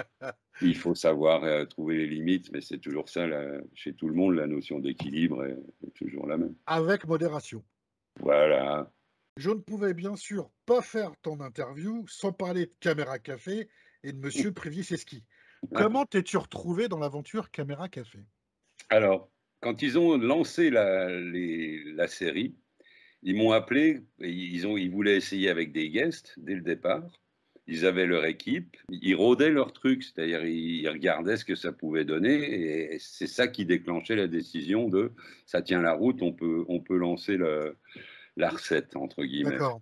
Il faut savoir euh, trouver les limites, mais c'est toujours ça, là, chez tout le monde, la notion d'équilibre est, est toujours la même. Avec modération. Voilà. Je ne pouvais bien sûr pas faire ton interview sans parler de Caméra Café et de monsieur Prévy-Seski. Comment t'es-tu retrouvé dans l'aventure Caméra Café? Alors, quand ils ont lancé la les la série, ils m'ont appelé et ils ont ils voulaient essayer avec des guests dès le départ. Ils avaient leur équipe, ils rôdaient leur truc, c'est-à-dire ils regardaient ce que ça pouvait donner et c'est ça qui déclenchait la décision de: «Ça tient la route, on peut on peut lancer le la recette» entre guillemets. D'accord.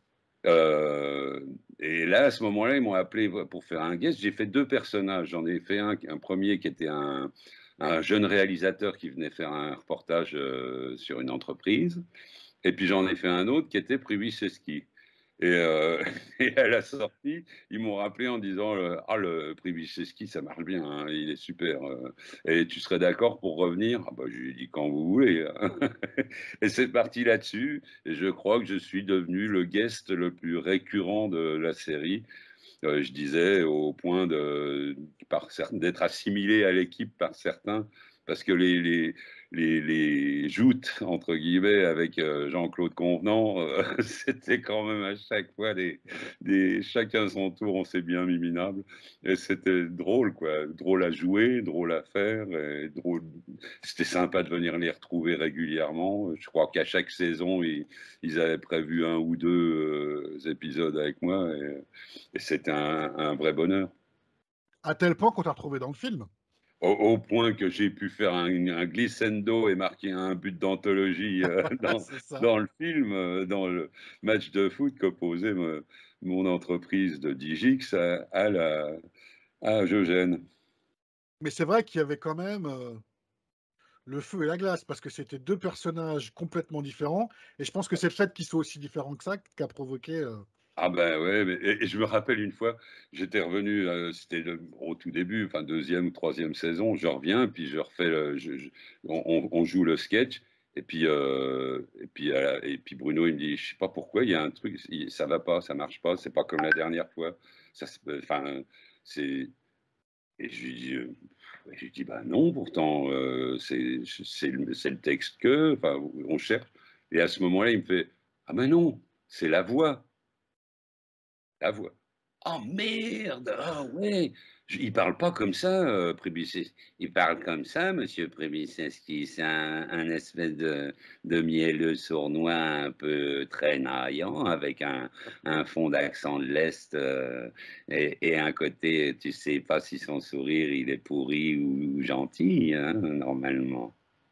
Heu et là, à ce moment-là, ils m'ont appelé pour faire un guest. J'ai fait deux personnages. J'en ai fait un un premier qui était un un jeune réalisateur qui venait faire un reportage, heu, sur une entreprise et puis j'en ai fait un autre qui était Priviseski et heu et à la sortie, ils m'ont rappelé en disant, heu: «Ah le Priviseski, ça marche bien, hein, il est super, heu et tu serais d'accord pour revenir?» Ah bah, je lui ai dit: «Quand vous voulez, hein». Et c'est parti là-dessus et je crois que je suis devenu le guest le plus récurrent de la série. Heu, je disais au point de par cer d'être assimilé à l'équipe par certains parce que les les les les «joutes» entre guillemets avec, heu, Jean-Claude Convenant, heu, c'était quand même à chaque fois des des chacun son tour, on s'est bien mis minables et c'était drôle quoi, drôle à jouer, drôle à faire et drôle c'était sympa de venir les retrouver régulièrement. Je crois qu'à chaque saison, ils ils avaient prévu un ou deux heu, épisodes avec moi et et c'était un un vrai bonheur. À tel point qu'on t'a retrouvé dans le film? Au au point que j'ai pu faire un un glissando et marquer un but d'anthologie, heu, dans C'est ça. dans le film, heu, dans le match de foot qu'opposait me mon entreprise de Digix à à la à Geogène. Mais c'est vrai qu'il y avait quand même, heu, le feu et la glace parce que c'était deux personnages complètement différents et je pense que c'est le fait qu'ils soient aussi différents que ça qui a provoqué, heu Ah ben ouais, mais et et je me rappelle une fois, j'étais revenu, heu, c'était le au tout début, enfin deuxième ou troisième saison, je reviens, puis je refais le je je on on on joue le sketch et puis, heu et puis, heu et puis Bruno, il me dit: «Je sais pas pourquoi, il y a un truc, il ça va pas, ça marche pas, c'est pas comme la dernière fois. Ça se peut enfin, c'est» et je lui dis, heu, je lui dis: «Bah non, pourtant, heu, c'est c'est le c'est le texte que, enfin, on cherche» et à ce moment-là, il me fait: «Ah ben non, c'est la voix». La voix. «Oh merde! Ah ouais!» je «Il parle pas comme ça, heu, Prébysseski. Il parle comme ça, monsieur Prébysseski. C'est un un espèce de de mielleux sournois un peu traînaillant avec un un fond d'accent de l'Est, heu et et un côté, tu sais pas si son sourire, il est pourri ou gentil, hein, normalement».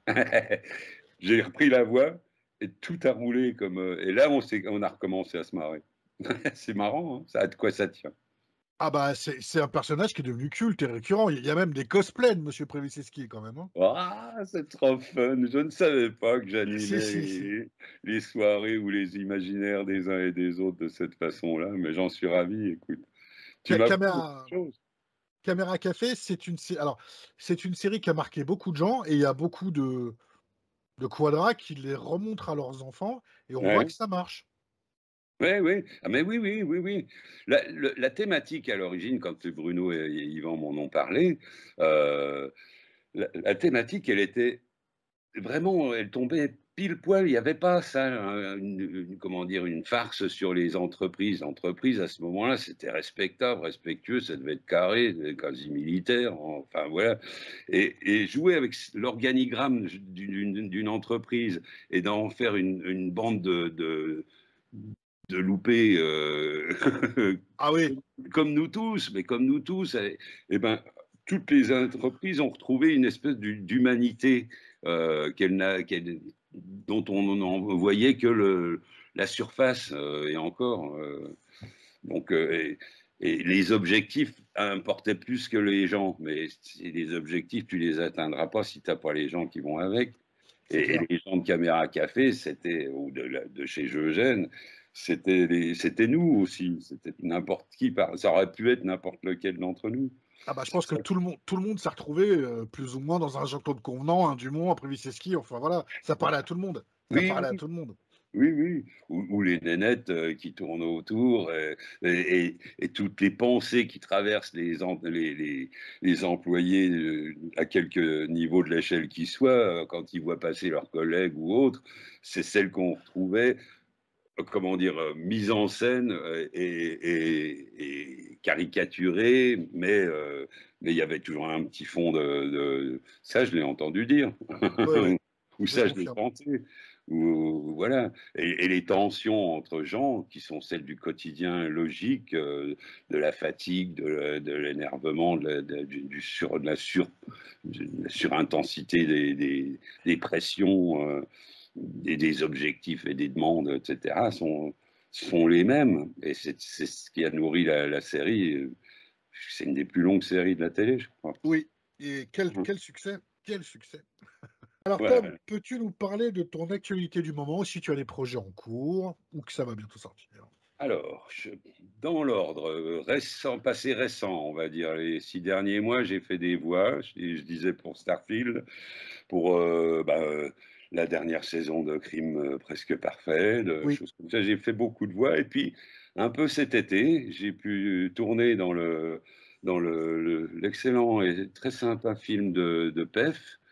J'ai repris la voix et tout a roulé comme, heu et là on s'est on a recommencé à se marrer. C'est marrant, hein, ça a de quoi ça tient. Ah bah, c'est c'est un personnage qui est devenu culte et récurrent. Il y a même des cosplays de monsieur Prévy-Seski quand même, hein. Ah! C'est trop fun! Je ne savais pas que Si, j'animais si, si. les les soirées ou les imaginaires des uns et des autres de cette façon-là, mais j'en suis ravi, écoute. Tu Ca m'apprends beaucoup Caméra de choses. Caméra Café, c'est une sé alors, c'est une série qui a marqué beaucoup de gens et il y a beaucoup de de quadras qui les remontrent à leurs enfants et on voit que Ouais. ça marche. Ouais, oui. Ah mais oui, oui, oui, oui. La le la thématique à l'origine, quand Bruno et et Yvan m'en ont parlé, heu, la la thématique, elle était vraiment, elle tombait pile poil, il y avait pas ça, un une une comment dire? Une farce sur les entreprises. Entreprises à ce moment-là, c'était respectable, respectueux, ça devait être carré, heu, quasi militaire, enfin voilà et et jouer avec s l'organigramme j d'une d'une entreprise et d'en faire une une bande de de de loupés, heu, Ah oui, comme nous tous, mais comme nous tous et et ben, toutes les entreprises ont retrouvé une espèce d'hu d'humanité, heu, qu'elle n'a qu'elle dont on n'en voyait que le la surface, heu et encore, heu, donc heu et et les objectifs importaient plus que les gens, mais c'est les objectifs, tu les atteindras pas si tu as pas les gens qui vont avec. c'est Et et clair. les gens de Caméra Café, c'était ou de la de chez Jeugène, c'était les c'était nous aussi, c'était n'importe qui par ça aurait pu être n'importe lequel d'entre nous. Ah bah, je C'est pense que ça. tout le monde tout le monde s'est retrouvé, heu, plus ou moins dans un Jean-Claude Convenant, un Dumont, un Prévy-Seski, enfin voilà, ça parlait à tout le monde. Ça Oui, parlait à oui, tout le monde. oui, oui, ou ou les nénettes, heu, qui tournent autour, heu et et et toutes les pensées qui traversent les em les les les employés, heu, à quelque niveau de l'échelle qu'ils soient, heu, quand ils voient passer leurs collègues ou autres, c'est celles qu'on retrouvait. comment dire, euh, mise en scène euh, et, et, et caricaturée, mais euh, mais il y avait toujours un petit fond de, de... ça, je l'ai entendu dire, Ouais, ouais, ou je ça, je l'ai confirme. pensé, ou voilà. Et, et les tensions entre gens, qui sont celles du quotidien logique, euh, de la fatigue, de, de l'énervement, de, la- de- du, du sur, de la sur, de la surintensité des, des, des pressions. Euh, des, des objectifs et des demandes, et cetera, sont, sont les mêmes. Et c'est c'est ce qui a nourri la, la série. C'est une des plus longues séries de la télé, je crois. Oui, et quel, quel succès, quel succès. Alors Tom, Ouais. peux-tu nous parler de ton actualité du moment, si tu as des projets en cours ou que ça va bientôt sortir? Alors, je- dans l'ordre, euh, récent, passé récent, on va dire, les six derniers mois, j'ai fait des voix, je, je disais pour Starfield, pour euh, bah, euh, la dernière saison de Crime euh, presque parfait, de Oui, choses comme ça. J'ai fait beaucoup de voix. Et puis, un peu cet été, j'ai pu tourner dans le dans le, le- l'excellent et très sympa film de, de P E F,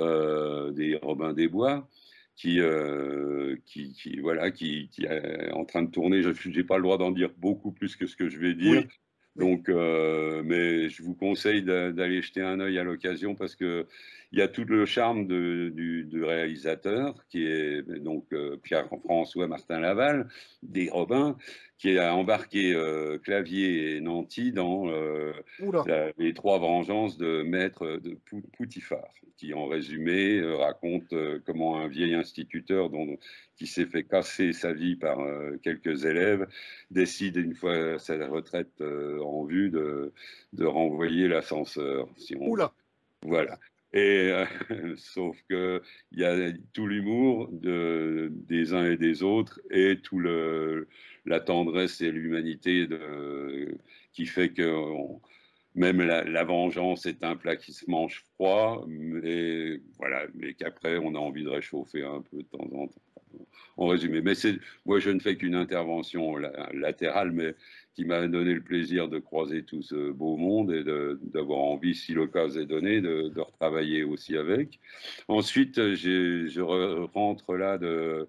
euh, des Robin des Bois, qui, euh, qui, qui, voilà, qui, qui est en train de tourner. Je n'ai pas le droit d'en dire beaucoup plus que ce que je vais dire. oui, oui. Donc, euh, mais je vous conseille d'a- d'aller jeter un œil à l'occasion, parce que il y a tout le charme de- du, du réalisateur, qui est donc euh, Pierre-François Martin Laval, des Robins, qui a embarqué euh, Clavier et Nanty dans euh, Oula, la- les trois vengeances de Maître de Pou- Poutifard, qui en résumé euh, raconte euh, comment un vieil instituteur dont, qui s'est fait casser sa vie par euh, quelques élèves décide, une fois sa retraite euh, en vue, de, de renvoyer l'ascenseur, si on veut. oula. Voilà. Et euh, sauf que il y a tout l'humour de, des uns et des autres, et tout le la tendresse et l'humanité de, qui fait que on- même la, la vengeance est un plat qui se mange froid, mais voilà, mais qu'après on a envie de réchauffer un peu de temps en temps. En résumé, mais c'est moi je ne fais qu'une intervention la- latérale, mais qui m'a donné le plaisir de croiser tout ce beau monde et de- d'avoir envie, si l'occasion est donnée, de, de retravailler aussi avec. Ensuite, j'ai- je re- rentre là de,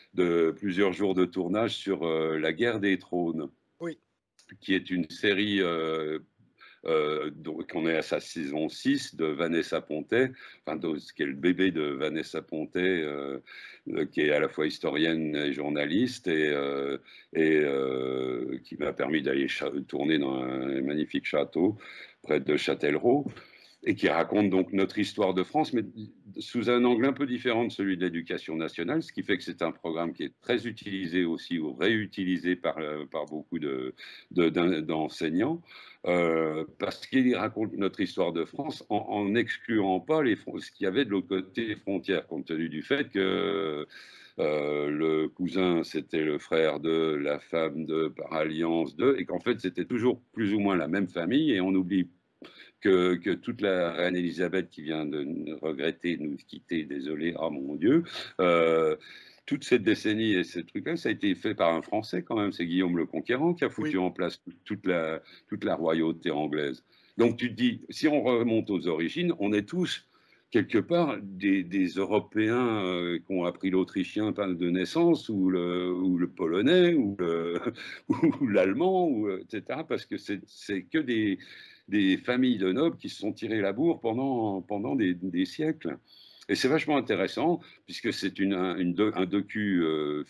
de plusieurs jours de tournage sur euh, La Guerre des Trônes, Oui, qui est une série euh, euh, donc on est à sa saison six, de Vanessa Pontet, enfin, de, ce qui est le bébé de Vanessa Pontet, euh, euh, qui est à la fois historienne et journaliste, et, euh, et euh, qui m'a permis d'aller tourner dans un magnifique château près de Châtellerault, et qui raconte donc notre histoire de France, mais sous un angle un peu différent de celui de l'éducation nationale, ce qui fait que c'est un programme qui est très utilisé aussi, ou réutilisé par, euh, par beaucoup de, de, d'enseignants, euh, parce qu'il raconte notre histoire de France en, en excluant pas les, ce qu'il y avait de l'autre côté des frontières, compte tenu du fait que euh, le cousin, c'était le frère de, la femme de, par alliance de, et qu'en fait, c'était toujours plus ou moins la même famille, et on oublie que, que toute la reine Elisabeth, qui vient de nous regretter, de nous quitter, désolé, ah mon Dieu, euh, toute cette décennie et ces trucs-là, ça a été fait par un Français quand même. C'est Guillaume le Conquérant qui a foutu oui, en place toute la, toute la royauté anglaise. Donc tu te dis, si on remonte aux origines, on est tous quelque part des, des Européens euh, qui ont appris l'autrichien de naissance, ou le, ou le polonais, ou le- ou l'allemand, ou, et cetera. Parce que c'est que des, des familles de nobles qui se sont tirés la bourre pendant, pendant des, des siècles. Et c'est vachement intéressant, puisque c'est une, une, un docu, euh,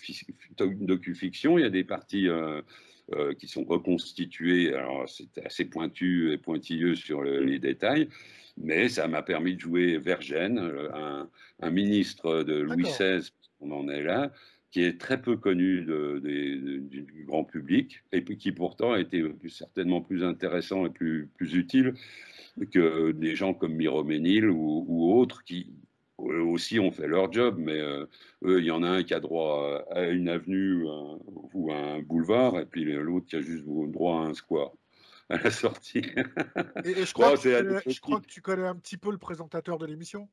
docu fiction. Il y a des parties euh, euh, qui sont reconstituées. Alors c'est assez pointu et pointilleux sur le, les détails, mais ça m'a permis de jouer Vergène, un, un ministre de Louis d'accord. seize, on en est là, qui est très peu connu de, de, de, du grand public, et puis qui pourtant a été plus, certainement plus intéressant et plus, plus utile que des gens comme Miroménil ou, ou autres, qui eux aussi ont fait leur job, mais euh, eux, il y en a un qui a droit à une avenue ou un, ou un boulevard, et puis l'autre qui a juste droit à un square à la sortie. Et, et je crois Bon, que tu c'est connais, je crois anecdotique. que tu connais un petit peu le présentateur de l'émission.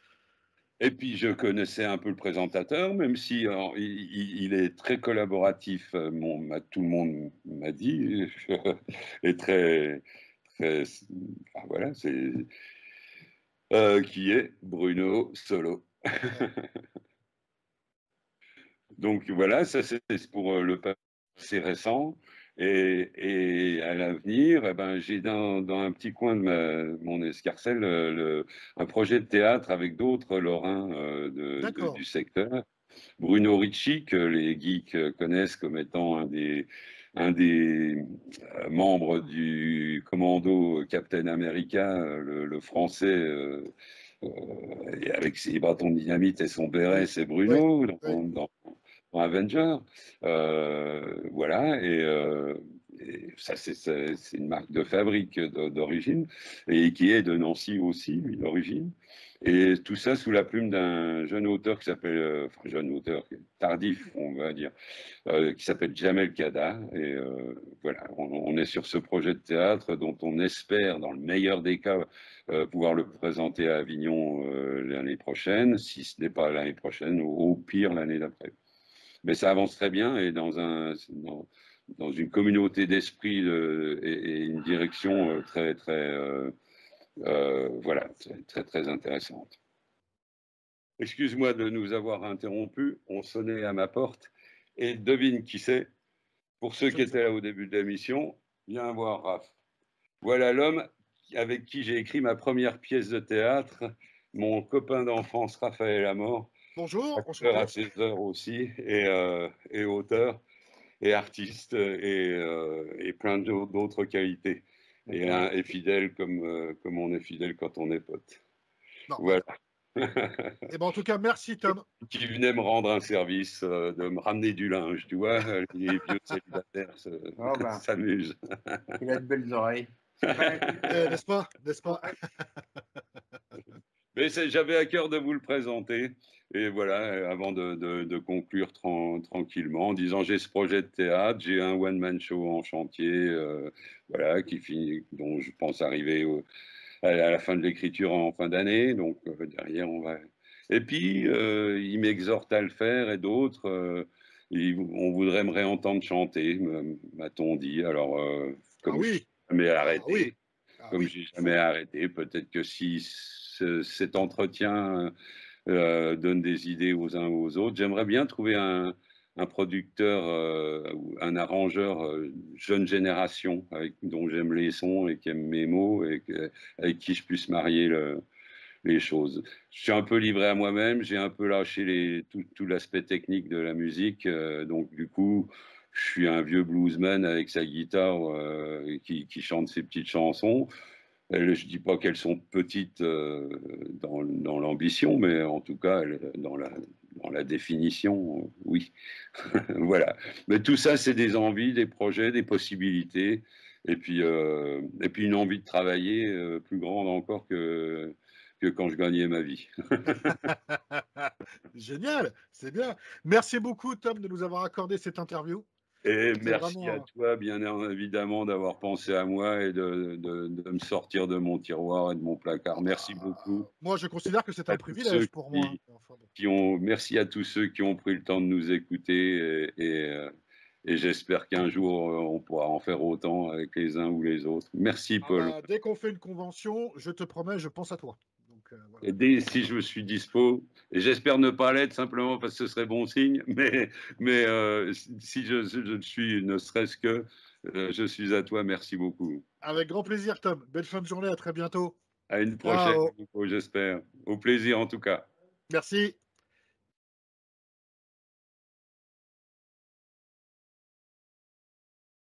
Et puis je connaissais un peu le présentateur, même si alors, il, il- il est très collaboratif, euh, mon- m'a- tout le monde m'a dit, et très, très, ah, voilà, c'est euh, qui est Bruno Solo. Ouais. Donc voilà, ça c'est pour le passé récent. Et, et à l'avenir, eh ben, j'ai dans, dans un petit coin de ma, mon escarcelle le, un projet de théâtre avec d'autres Lorrains euh, de, de, du D'accord. secteur. Bruno Ricci, que les geeks connaissent comme étant un des, un des euh, membres du commando Captain America, le, le français, euh, euh, et avec ses bâtons de dynamite et son béret, Oui, c'est oui, Bruno oui. dans, dans, dans Avenger. Euh, voilà, et, euh, et ça, c'est une marque de fabrique d'origine, et qui est de Nancy aussi, lui, d'origine. Et tout ça sous la plume d'un jeune auteur qui s'appelle, euh, enfin jeune auteur, tardif, on va dire, euh, qui s'appelle Jamel Kada. Et euh, voilà, on, on, est sur ce projet de théâtre dont on espère, dans le meilleur des cas, euh, pouvoir le présenter à Avignon euh, l'année prochaine, si ce n'est pas l'année prochaine, ou au pire l'année d'après. Mais ça avance très bien et dans, un, dans, dans une communauté d'esprit euh, et, et, une direction euh, très, très, euh, euh, voilà, très, très, très intéressante. Excuse-moi de nous avoir interrompus, on sonnait à ma porte et devine qui c'est. Pour ceux Je qui ne sais étaient là pas. au début de l'émission, viens voir Raph. Voilà l'homme avec qui j'ai écrit ma première pièce de théâtre, mon copain d'enfance Raphaël Amor, Bonjour, acteur à enchanté. ses heures aussi et, euh, et auteur et artiste et, euh, et plein d'autres qualités. Et, hein, et fidèle comme, euh, comme on est fidèle quand on est pote. Normal. Voilà. Et ben en tout cas, merci Tom. Qui venait me rendre un service, euh, de me ramener du linge, tu vois, les vieux célibataires Oh ben, s'amusent. il a de belles oreilles. Eh, n'est-ce pas, n'est-ce pas? Mais j'avais à cœur de vous le présenter. Et voilà, avant de, de, de conclure tra tranquillement, en disant j'ai ce projet de théâtre, j'ai un one-man show en chantier, euh, voilà, qui finit, dont je pense arriver au, à la fin de l'écriture en fin d'année. Donc euh, derrière, on va. Et puis, euh, il m'exhorte à le faire et d'autres, euh, on voudrait me réentendre chanter, m'a-t-on dit. Alors, euh, Ah comme je oui, n'ai jamais ah oui, arrêté, ah comme oui, j'ai il jamais faut. arrêté, peut-être que si ce, cet entretien euh, donne des idées aux uns ou aux autres, j'aimerais bien trouver un, un producteur euh, ou un arrangeur euh, jeune génération avec, dont j'aime les sons et qui aime mes mots et que, avec qui je puisse marier le, les choses. Je suis un peu livré à moi-même, j'ai un peu lâché les, tout, tout l'aspect technique de la musique, euh, donc du coup, je suis un vieux bluesman avec sa guitare euh, qui, qui chante ses petites chansons. Elles, je dis pas qu'elles sont petites euh, dans, dans l'ambition, mais en tout cas, elles, dans, la, dans la définition, euh, oui. Voilà. Mais tout ça, c'est des envies, des projets, des possibilités, et puis, euh, et puis une envie de travailler euh, plus grande encore que, que quand je gagnais ma vie. Génial, c'est bien. Merci beaucoup Tom de nous avoir accordé cette interview. Et C'est merci à vraiment. toi, bien évidemment, d'avoir pensé à moi et de, de, de, me sortir de mon tiroir et de mon placard. Merci beaucoup. Moi, je considère que c'est un À tous ceux privilège pour moi. qui, qui ont, merci à tous ceux qui ont pris le temps de nous écouter et, et, et j'espère qu'un jour on pourra en faire autant avec les uns ou les autres. Merci Ah Paul. bah, dès qu'on fait une convention, je te promets, je pense à toi. Donc, euh, voilà. Et dès si je suis dispo, et j'espère ne pas l'être simplement parce que ce serait bon signe, mais, mais euh, si je, je suis ne serait-ce que, euh, je suis à toi, merci beaucoup. Avec grand plaisir Tom. Belle fin de journée, à très bientôt. À une prochaine, Ciao. j'espère. Au plaisir en tout cas. Merci.